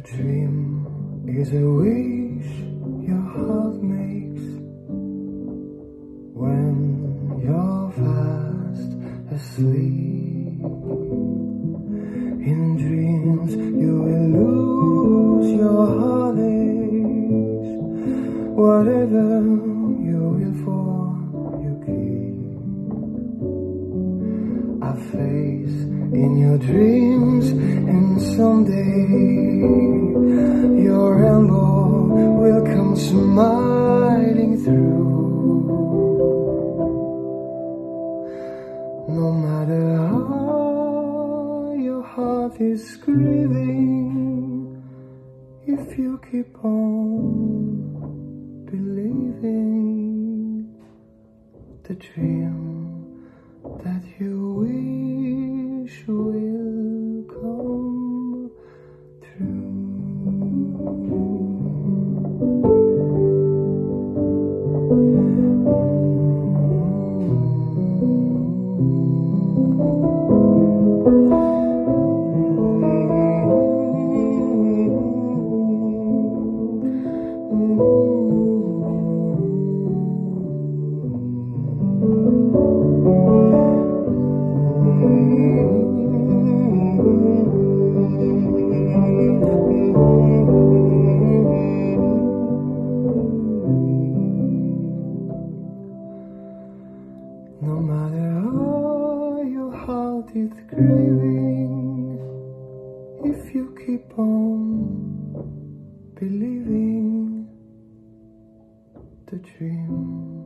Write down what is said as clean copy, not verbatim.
dream is a wish your heart makes when you're fast asleep. In dreams you will lose your heartaches. Whatever you will for, you keep. A face in your dreams, and someday your rainbow will come smiling through. No matter how your heart is grieving, if you keep on believing, the dream that you wish will come true. No matter how your heart is grieving, if you keep on believing, the dream